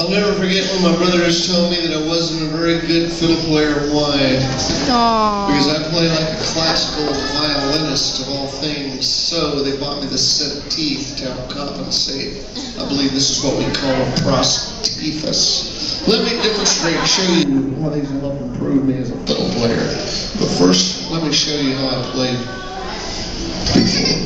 I'll never forget when my brothers told me that I wasn't a very good fiddle player. Why? Because I play like a classical violinist of all things, so they bought me this set of teeth to help compensate. I believe this is what we call a prosthesis. Let me demonstrate, show you how these will help improve me as a fiddle player. But first, let me show you how I played before.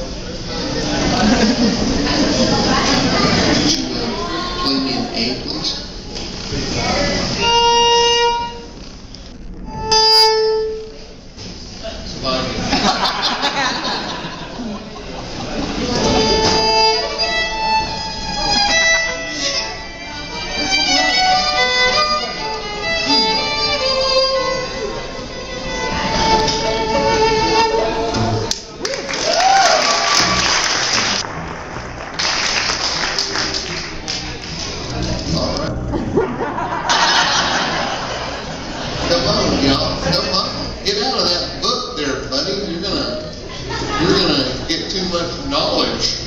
Play me an A, please. Get out of that book there, buddy. You're gonna get too much knowledge.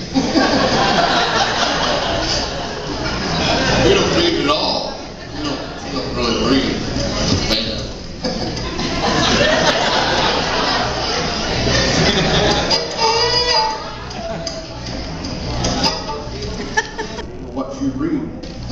We don't read at all. You don't really read. Man. What you read.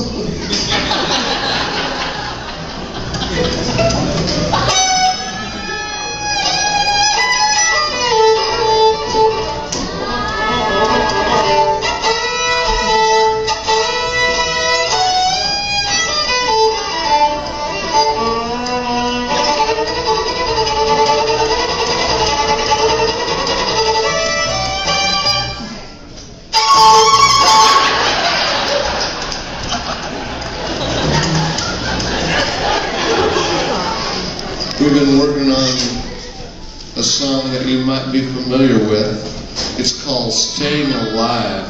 We've been working on a song that you might be familiar with. It's called Staying Alive.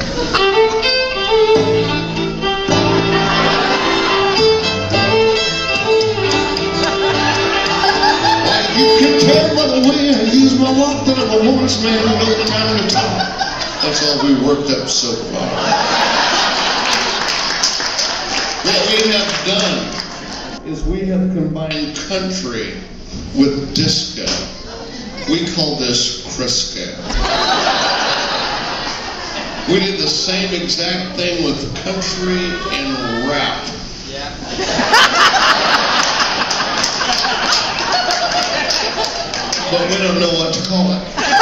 Like you can tell by the way I use my walk that I'm a woman's man who knows the time to talk. That's all we worked up so far. What we have done is we have combined country with disco. We call this Crisco. We did the same exact thing with country and rap. Yeah. But we don't know what to call it.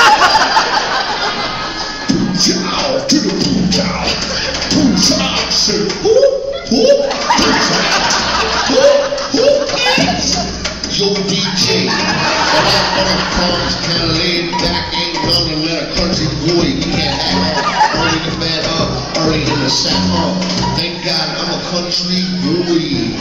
Poo-chow to the poo-chow. Poo-chow to the poo-chow. Yo, DJ, but I'm Tom's kind of laid back, ain't gonna let a country boy get hacked. Early to bed up, early in the sack. Thank God I'm a country boy.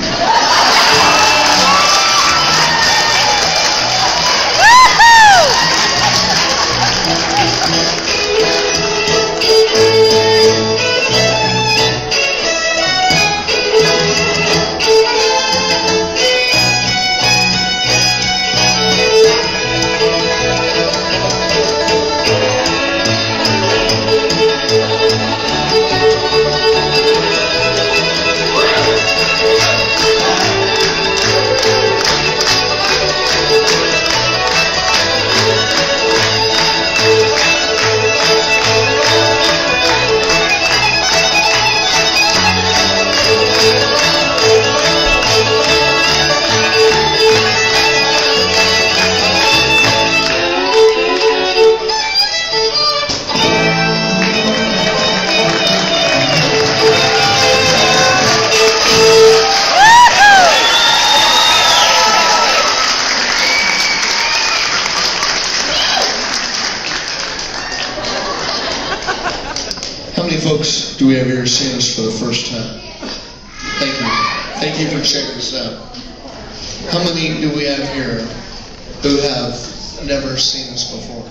How many folks do we have here seeing us for the first time? Thank you. Thank you for checking us out. How many do we have here who have never seen us before?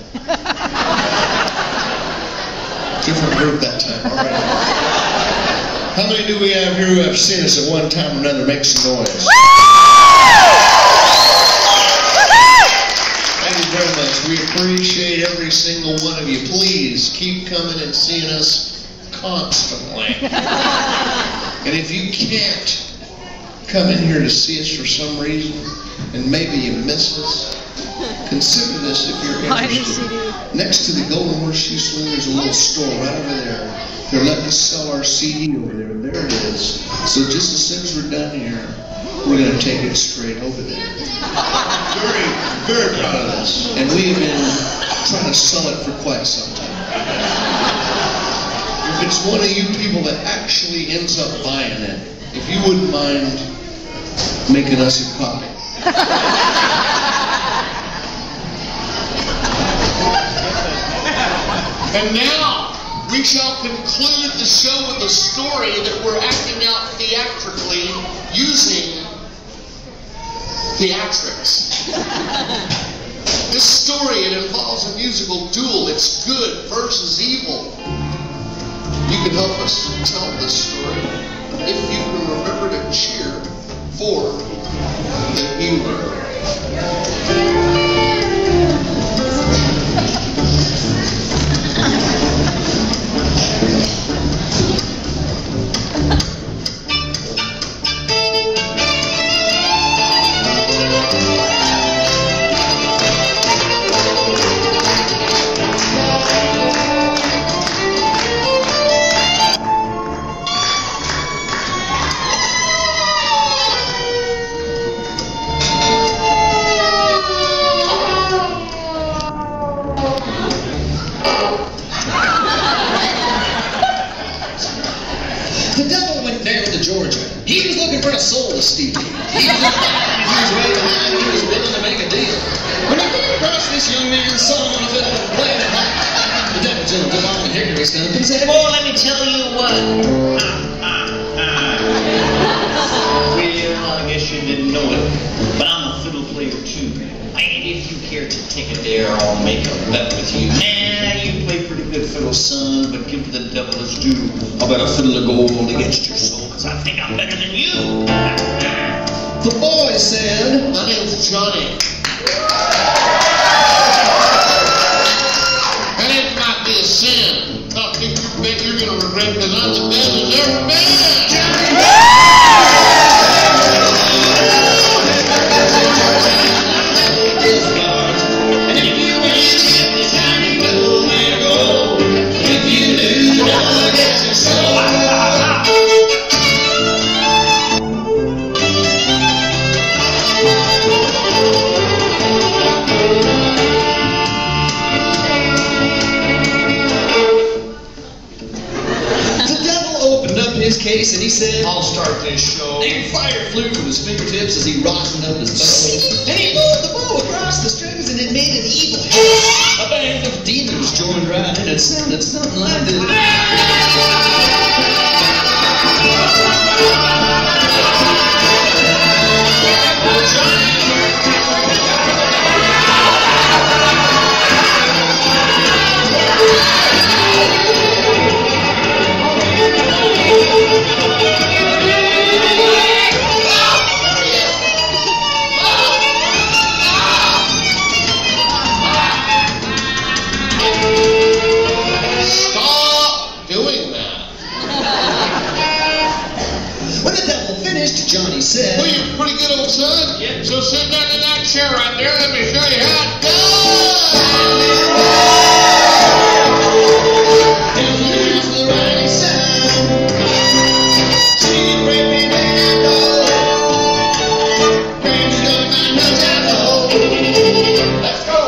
Different group that time. All right. How many do we have here who have seen us at one time or another? Make some noise. Thank you very much. We appreciate every single one of you. Please keep coming and seeing us constantly. And if you can't come in here to see us for some reason, and maybe you miss us, consider this if you're interested. Next to the Golden Horseshoe Saloon, there's a little store right over there. They're letting us sell our CD over there. There it is. So just as soon as we're done here, we're going to take it straight over there. Very, very proud of this. And we have been trying to sell it for quite some time. If it's one of you people that actually ends up buying it, if you wouldn't mind making us a copy. And now, we shall conclude the show with a story that we're acting out theatrically using theatrics. This story, it involves a musical duel. It's good versus evil. You can help us tell this story if you can remember to cheer for the hero. The devil went down to Georgia. He was looking for a soul to steal. He was way behind. He was willing to make a deal. When he came across this young man's son on a fiddle playing it hot, the devil jumped up on a hickory stump and said, "Boy, let me tell you what. Well, I guess you didn't know it, but I'm a fiddle player too. And if you care to take a dare, I'll make a bet with you. Nah, you play pretty good fiddle, son, but give the devil his due. I'll bet a fiddle of gold against your soul, because I think I'm better than you." The boy said, "My name's Johnny. And it might be a sin. I think you bet you're going to regret because I'm the best that's ever been. and if you win, hit the shiny fiddle, there you go. If you lose, the devil gets your soul." His case and he said, I'll start this show. And fire flew from his fingertips as he rosined up his bow. And he moved the bow across the strings and it made an evil hiss. A band of demons joined right in. It sounded something like this. Johnny said, "Well, you're pretty good, old son. Yeah. So sit down in that chair right there. Let me show you how it goes." And here's the right sound. See, breaking in and go. Baby's got my nuts I know. Let's go.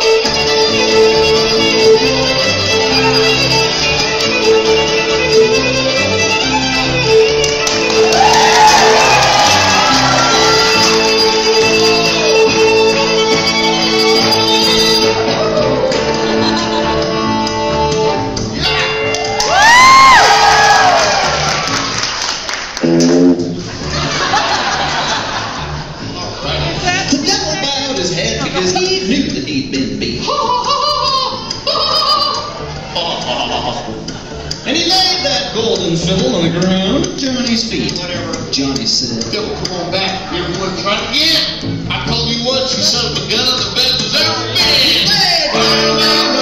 The devil bowed his head because he knew that he'd been beat. And he laid that golden fiddle on the ground at Johnny's feet. Whatever. Johnny said, Devil, come on back. You ever want to try it again? I told you once, you son of a gun, I'm the best as ever been. "Hey,